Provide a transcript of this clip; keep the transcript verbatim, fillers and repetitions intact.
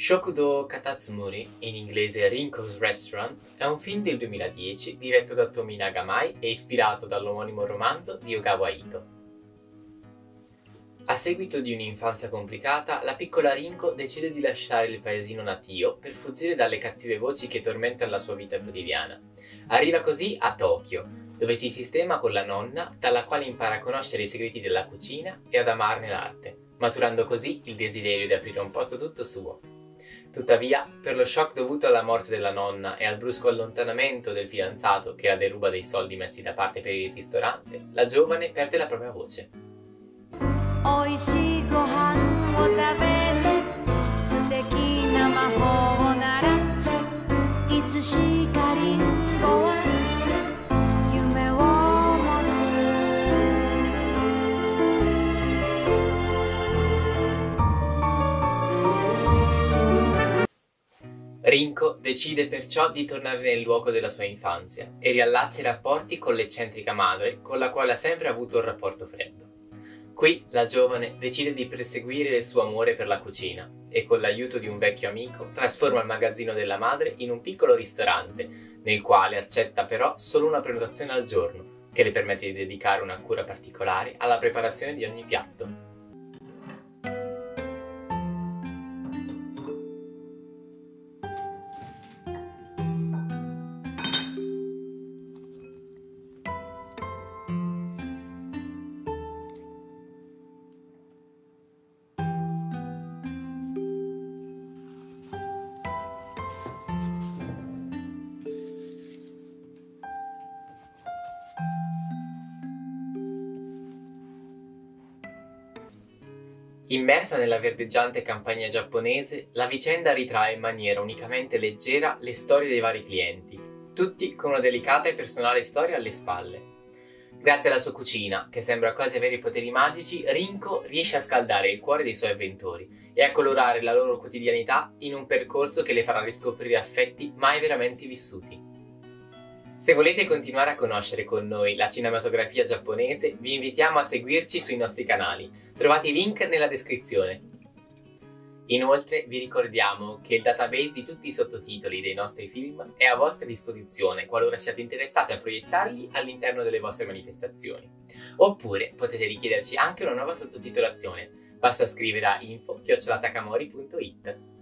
Shokudo Katatsumori, in inglese Rinko's Restaurant, è un film del duemiladieci diretto da Tomi Nagamai e ispirato dall'omonimo romanzo di Ogawa Ito. A seguito di un'infanzia complicata, la piccola Rinko decide di lasciare il paesino natio per fuggire dalle cattive voci che tormentano la sua vita quotidiana. Arriva così a Tokyo, dove si sistema con la nonna, dalla quale impara a conoscere i segreti della cucina e ad amarne l'arte, maturando così il desiderio di aprire un posto tutto suo. Tuttavia, per lo shock dovuto alla morte della nonna e al brusco allontanamento del fidanzato che la deruba dei soldi messi da parte per il ristorante, la giovane perde la propria voce. おいしいご飯を食べて素敵な魔法を習っていつしかリンゴは夢を持つ Rinko decide perciò di tornare nel luogo della sua infanzia e riallaccia i rapporti con l'eccentrica madre con la quale ha sempre avuto un rapporto freddo. Qui la giovane decide di perseguire il suo amore per la cucina e con l'aiuto di un vecchio amico trasforma il magazzino della madre in un piccolo ristorante, nel quale accetta però solo una prenotazione al giorno, che le permette di dedicare una cura particolare alla preparazione di ogni piatto. Immersa nella verdeggiante campagna giapponese, la vicenda ritrae in maniera unicamente leggera le storie dei vari clienti, tutti con una delicata e personale storia alle spalle. Grazie alla sua cucina, che sembra quasi avere poteri magici, Rinko riesce a scaldare il cuore dei suoi avventori e a colorare la loro quotidianità in un percorso che le farà riscoprire affetti mai veramente vissuti. Se volete continuare a conoscere con noi la cinematografia giapponese, vi invitiamo a seguirci sui nostri canali. Trovate i link nella descrizione. Inoltre vi ricordiamo che il database di tutti i sottotitoli dei nostri film è a vostra disposizione qualora siate interessati a proiettarli all'interno delle vostre manifestazioni. Oppure potete richiederci anche una nuova sottotitolazione. Basta scrivere a info chiocciola takamori punto it.